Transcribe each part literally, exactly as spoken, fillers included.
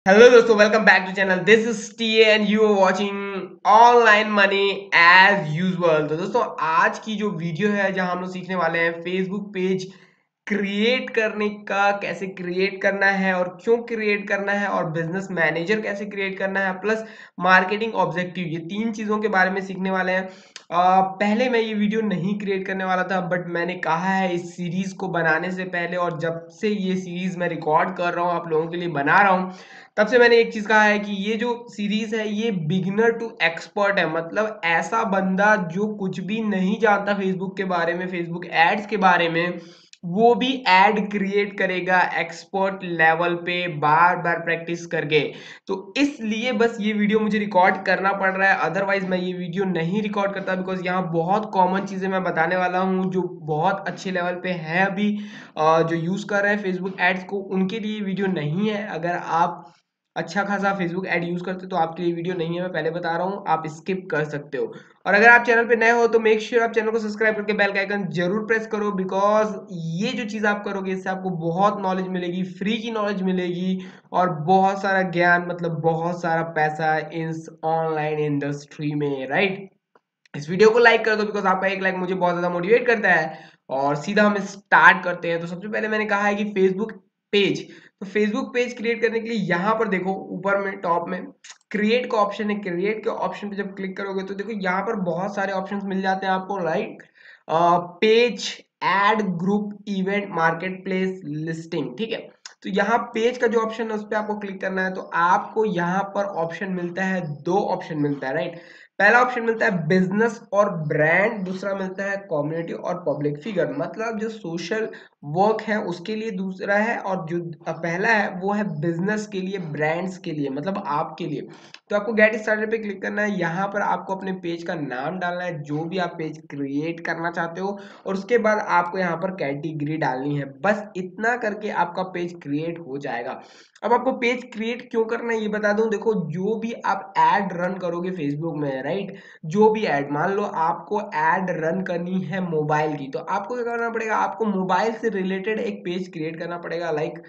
Hello दोस्तों, welcome back to channel. This is T and you are watching online money as usual. तो दोस्तों, आज की जो वीडियो है जहां हम लोग सीखने वाले हैं फेसबुक पेज क्रिएट करने का, कैसे क्रिएट करना है और क्यों क्रिएट करना है, और बिजनेस मैनेजर कैसे क्रिएट करना है, प्लस मार्केटिंग ऑब्जेक्टिव, ये तीन चीजों के बारे में सीखने वाले हैं। आ, पहले मैं ये वीडियो नहीं क्रिएट करने वाला था, बट मैंने कहा है इस सीरीज को बनाने से पहले, और जब से ये सीरीज मैं रिकॉर्ड कर रहा हूँ, आप लोगों के लिए बना रहा हूँ, तब से मैंने एक चीज कहा है कि ये जो सीरीज है ये बिगिनर टू एक्सपर्ट है। मतलब ऐसा बंदा जो कुछ भी नहीं जानता फेसबुक के बारे में, फेसबुक एड्स के बारे में, वो भी एड क्रिएट करेगा एक्सपर्ट लेवल पे, बार बार प्रैक्टिस करके। तो इसलिए बस ये वीडियो मुझे रिकॉर्ड करना पड़ रहा है, अदरवाइज मैं ये वीडियो नहीं रिकॉर्ड करता, बिकॉज यहाँ बहुत कॉमन चीजें मैं बताने वाला हूँ जो बहुत अच्छे लेवल पे है अभी। अ, जो यूज कर रहे हैं फेसबुक एड्स को, उनके लिए वीडियो नहीं है। अगर आप अच्छा खासा फेसबुक ऐड यूज करते हो तो आपके लिए वीडियो नहीं है, मैं पहले बता रहा हूँ, आप स्किप कर सकते हो। और अगर आप चैनल पे नए हो तो मेक श्योर आप चैनल को सब्सक्राइब करके बेल का आइकन जरूर प्रेस करो, बिकॉज ये जो चीज आप करोगे इससे आपको बहुत नॉलेज मिलेगी, फ्री की नॉलेज मिलेगी, और बहुत सारा ज्ञान, मतलब बहुत सारा पैसा इस ऑनलाइन इंडस्ट्री में, राइट। इस वीडियो को लाइक कर दो, बिकॉज आपका एक लाइक मुझे बहुत ज्यादा मोटिवेट करता है। और सीधा हम स्टार्ट करते हैं। तो सबसे पहले मैंने कहा है कि फेसबुक पेज, तो फेसबुक पेज क्रिएट करने के लिए यहाँ पर देखो, ऊपर में टॉप में क्रिएट का ऑप्शन है। क्रिएट के ऑप्शन पे जब क्लिक करोगे तो देखो यहाँ पर बहुत सारे ऑप्शंस मिल जाते हैं आपको, right. Page, ad, group, event, market place, listing, ठीक है। तो यहाँ पेज का जो ऑप्शन है उस पर आपको क्लिक करना है। तो आपको यहाँ पर ऑप्शन मिलता है, दो ऑप्शन मिलता है, राइट। पहला ऑप्शन मिलता है बिजनेस और ब्रांड, दूसरा मिलता है कम्युनिटी और पब्लिक फिगर। मतलब जो सोशल वर्क है उसके लिए दूसरा है, और जो पहला है वो है बिजनेस के लिए, ब्रांड्स के लिए, मतलब आपके लिए। तो आपको गेट स्टार्टेड पे क्लिक करना है। यहाँ पर आपको अपने पेज का नाम डालना है, जो भी आप पेज क्रिएट करना चाहते हो, और उसके बाद आपको यहाँ पर कैटेगरी डालनी है। बस इतना करके आपका पेज क्रिएट हो जाएगा। अब आपको पेज क्रिएट क्यों करना है ये बता दूं। देखो, जो भी आप एड रन करोगे फेसबुक में, राइट, जो भी एड, मान लो आपको एड रन करनी है मोबाइल की, तो आपको क्या करना पड़ेगा, आपको मोबाइल से रिलेटेड एक पेज क्रिएट करना पड़ेगा। लाइक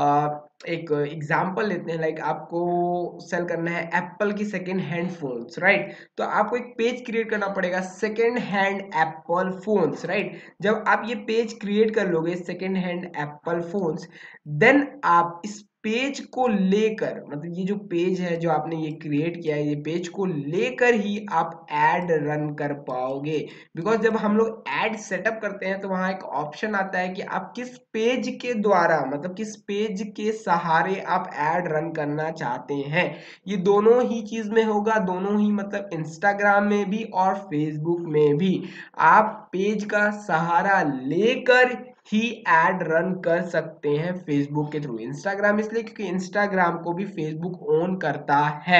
एक एग्जांपल लेते हैं, लाइक आपको सेल करना है एप्पल की सेकेंड हैंड फोन्स, राइट। तो आपको एक पेज क्रिएट करना पड़ेगा second hand Apple phones, right. जब आप ये पेज क्रिएट कर लोगे second hand Apple phones, then आप इस पेज को लेकर, मतलब ये जो पेज है जो आपने ये क्रिएट किया है, ये पेज को लेकर ही आप एड रन कर पाओगे। बिकॉज जब हम लोग एड सेटअप करते हैं तो वहां एक ऑप्शन आता है कि आप किस पेज के द्वारा, मतलब किस पेज के सहारे आप एड रन करना चाहते हैं। ये दोनों ही चीज में होगा, दोनों ही, मतलब इंस्टाग्राम में भी और फेसबुक में भी आप पेज का सहारा लेकर ही एड रन कर सकते हैं फेसबुक के थ्रू। इंस्टाग्राम इसलिए क्योंकि इंस्टाग्राम को भी फेसबुक ओन करता है।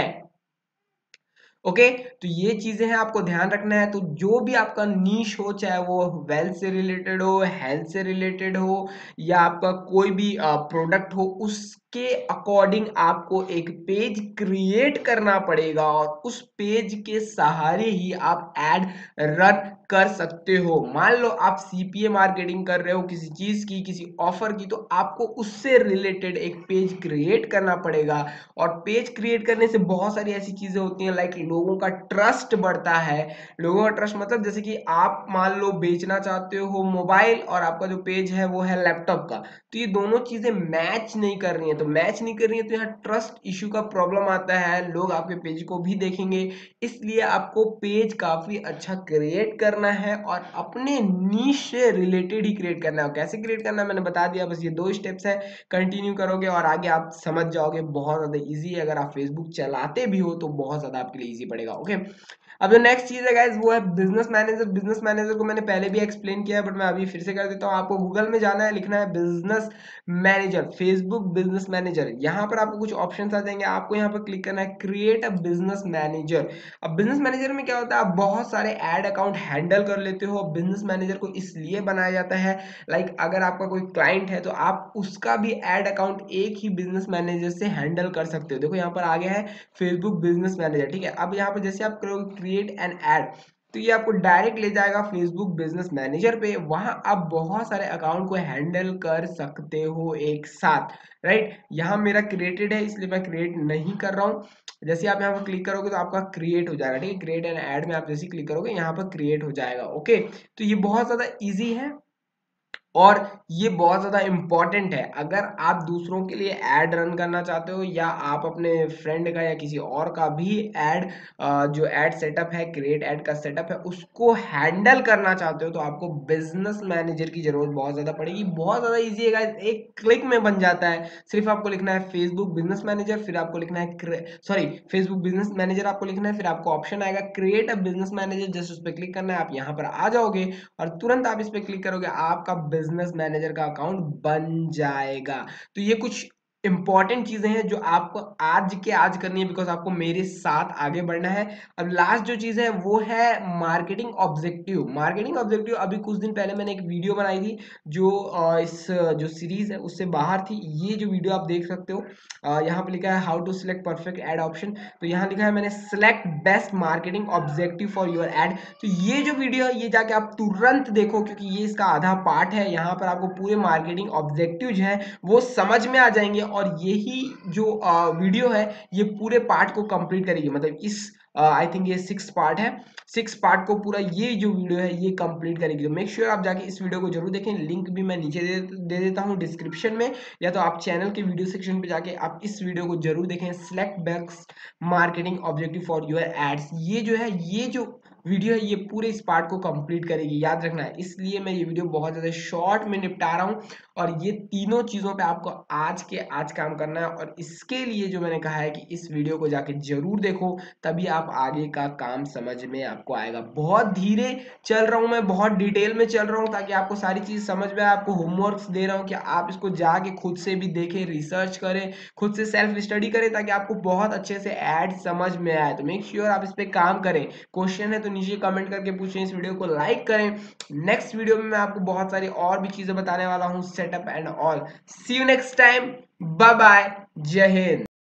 ओके, तो ये चीजें हैं, आपको ध्यान रखना है। तो जो भी आपका नीश हो, चाहे वो वेल्थ से रिलेटेड हो, हेल्थ से रिलेटेड हो, या आपका कोई भी प्रोडक्ट हो, उसके अकॉर्डिंग आपको एक पेज क्रिएट करना पड़ेगा, और उस पेज के सहारे ही आप एड रन कर सकते हो। मान लो आप सीपीए मार्केटिंग कर रहे हो किसी चीज की, किसी ऑफर की, तो आपको उससे रिलेटेड एक पेज क्रिएट करना पड़ेगा। और पेज क्रिएट करने से बहुत सारी ऐसी चीजें होती हैं, लाइक लोगों का ट्रस्ट बढ़ता है। लोगों का ट्रस्ट मतलब जैसे कि आप मान लो बेचना चाहते हो मोबाइल, और आपका जो पेज है वो है लैपटॉप का, तो ये दोनों चीजें मैच नहीं कर रही हैं। तो मैच नहीं कर रही है तो यहाँ ट्रस्ट इश्यू का प्रॉब्लम आता है, लोग आपके पेज को भी देखेंगे। इसलिए आपको पेज काफी अच्छा क्रिएट करना है, और अपने नीश से रिलेटेड ही क्रिएट करना है। कैसे क्रिएट करना है मैंने बता दिया, बस ये दो स्टेप्स है, कंटिन्यू करोगे और आगे आप समझ जाओगे। बहुत ज्यादा इजी है, अगर आप फेसबुक चलाते भी हो तो बहुत ज्यादा आपके लिए इजी पड़ेगा। ओके, अब जो नेक्स्ट चीज है गाइस वो है बिजनेस मैनेजर। बिजनेस मैनेजर को मैंने पहले भी एक्सप्लेन किया है, बट मैं अभी फिर से कर देता हूँ। आपको गूगल में जाना है, लिखना है business manager, Facebook business manager. यहाँ पर आपको कुछ ऑप्शन आ जाएंगे, आपको यहाँ पर क्लिक करना है क्रिएट अ बिजनेस मैनेजर। अब बिजनेस मैनेजर में क्या होता है, आप बहुत सारे एड अकाउंट हैंडल कर लेते हो। बिजनेस मैनेजर को इसलिए बनाया जाता है, लाइक अगर आपका कोई क्लाइंट है तो आप उसका भी एड अकाउंट एक ही बिजनेस मैनेजर से हैंडल कर सकते हो। देखो यहाँ पर आ गया है फेसबुक बिजनेस मैनेजर, ठीक है। अब यहाँ पर जैसे आप करोगे क्रिएट एन एड, तो ये आपको डायरेक्ट ले जाएगा फेसबुक बिजनेस मैनेजर पे। वहां आप बहुत सारे अकाउंट को हैंडल कर सकते हो एक साथ, राइट। यहाँ मेरा क्रिएटेड है इसलिए मैं क्रिएट नहीं कर रहा हूँ। जैसे आप यहाँ पर क्लिक करोगे तो आपका क्रिएट हो जाएगा, ठीक है। क्रिएट एंड ऐड में आप जैसे क्लिक करोगे यहाँ पर क्रिएट हो जाएगा। ओके, तो ये बहुत ज्यादा ईजी है और ये बहुत ज़्यादा इम्पॉर्टेंट है। अगर आप दूसरों के लिए ऐड रन करना चाहते हो या आप अपने फ्रेंड का या किसी और का भी ऐड जो ऐड सेटअप है, क्रिएट ऐड का सेटअप है, उसको हैंडल करना चाहते हो तो आपको बिजनेस मैनेजर की जरूरत बहुत ज़्यादा पड़ेगी। बहुत ज़्यादा ईजी है गाइस, एक क्लिक में बन जाता है। सिर्फ आपको लिखना है फेसबुक बिजनेस मैनेजर, फिर आपको लिखना है सॉरी फेसबुक बिजनेस मैनेजर आपको लिखना है, फिर आपको ऑप्शन आएगा create a business manager, just उस पर क्लिक करना है। आप यहाँ पर आ जाओगे और तुरंत आप इस पर क्लिक करोगे, आपका बिजनेस मैनेजर का अकाउंट बन जाएगा। तो ये कुछ इंपॉर्टेंट चीजें हैं जो आपको आज के आज करनी है, बिकॉज आपको मेरे साथ आगे बढ़ना है। अब लास्ट जो चीज है वो है मार्केटिंग ऑब्जेक्टिव। मार्केटिंग ऑब्जेक्टिव अभी कुछ दिन पहले मैंने एक वीडियो बनाई थी जो इस जो सीरीज है उससे बाहर थी। ये जो वीडियो आप देख सकते हो, यहाँ पे लिखा है how to select perfect ad option. तो यहाँ लिखा है मैंने select best marketing objective for your ad. तो ये जो वीडियो है ये जाके आप तुरंत देखो, क्योंकि ये इसका आधा पार्ट है। यहाँ पर आपको पूरे मार्केटिंग ऑब्जेक्टिव्स हैं वो समझ में आ जाएंगे और यही जो वीडियो है ये पूरे पार्ट को कंप्लीट करेगी। मतलब इस आई थिंक ये सिक्स पार्ट है, सिक्स पार्ट को पूरा ये जो वीडियो है ये कंप्लीट करेगी। तो मेक श्योर आप जाके इस वीडियो को जरूर देखें। लिंक भी मैं नीचे दे, दे देता हूँ डिस्क्रिप्शन में, या तो आप चैनल के वीडियो सेक्शन पे जाके आप इस वीडियो को जरूर देखें। Select best marketing objective for your ads, ये जो है ये जो वीडियो है ये पूरे इस पार्ट को कंप्लीट करेगी, याद रखना है। इसलिए मैं ये वीडियो बहुत ज़्यादा शॉर्ट में निपटा रहा हूँ और ये तीनों चीज़ों पे आपको आज के आज काम करना है। और इसके लिए जो मैंने कहा है कि इस वीडियो को जाके जरूर देखो, तभी आप आगे का काम समझ में आपको आएगा। बहुत धीरे चल रहा हूँ मैं, बहुत डिटेल में चल रहा हूँ ताकि आपको सारी चीज़ समझ में आए। आपको होमवर्क दे रहा हूँ कि आप इसको जाके खुद से भी देखें, रिसर्च करें, खुद से सेल्फ स्टडी करें, ताकि आपको बहुत अच्छे से ऐड समझ में आए। तो मेक श्योर आप इस पर काम करें। क्वेश्चन है तो नीचे कमेंट करके पूछें, इस वीडियो को लाइक करें। नेक्स्ट वीडियो में मैं आपको बहुत सारी और भी चीजें बताने वाला हूं, setup and all. See you next time, bye bye, जय हिंद।